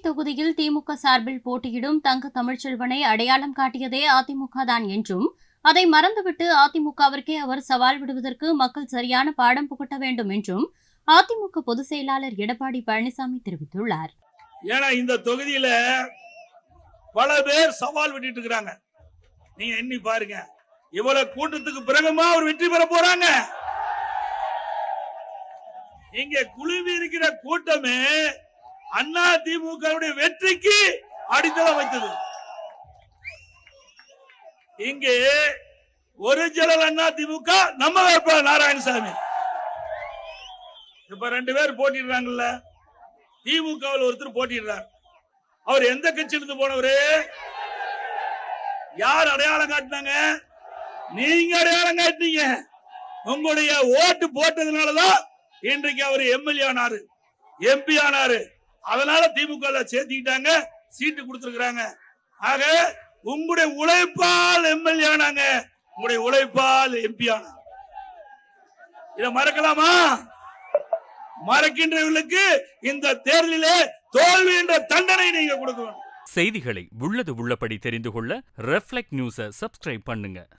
தொகுதியில் திமுக சார்பில் போட்டியிடும் தங்க தமிழ்ச்செல்வனை அடையாளம் காட்டியதே அதிமுக தான் என்றும், அதை மறந்துவிட்டு அதிமுகவிற்கே அவர் சவால் விடுவதற்கு மக்கள் சரியான பாடம் புகட்ட வேண்டும் என்றும் அதிமுக பொதுச் செயலாளர் எடப்பாடி பழனிசாமி தெரிவித்துள்ளார். ஏன்னா இந்த தொகுதியில பல பேர் சவால் விட்டுட்டு இருக்காங்க. நீங்க எண்ணி பாருங்க, இவ்வளவு கூட்டத்துக்கு பிறகுமா அவர் வெற்றி பெற போறாங்க. இங்க குழுவி இருக்கிற கூட்டமே அண்ணா திமுக வெற்றிக்கு அடித்தளம் வைத்தது. இங்கே ஒரிஜினல் அண்ணா திமுக நம்ம வேட்பாளர் நாராயணசாமி. இப்ப 2 பேர் போட்டிடுறாங்கல்ல, திமுகவில் ஒருத்தர் போட்டிடுறார். அவர் எந்த கட்சியிலிருந்து போனவரு? யார் அடையாளம் காட்டினாங்க? நீங்க அடையாளம் காட்டினீங்க. உங்களுடைய ஓட்டு போட்டதுனாலதான் இன்றைக்கு அவர் எம்எல்ஏ ஆனாரு, எம்பி ஆனாரு. அதனால திமுக சேர்த்துக்கிட்டாங்க, சீட்டு கொடுத்திருக்கிறாங்க. ஆக உங்களுடைய உழைப்பால் எம்எல்ஏ ஆனாங்க, உங்களுடைய உழைப்பால் எம்பி ஆனாங்க. இதை மறக்கலாமா? மறக்கின்றவர்களுக்கு இந்த தேர்தலிலே தோல்வி என்ற தண்டனை நீங்க கொடுக்கணும். செய்திகளை உள்ளது உள்ளபடி தெரிந்து கொள்ள ரெஃப்ளெக்ட் நியூஸை சப்ஸ்கிரைப் பண்ணுங்க.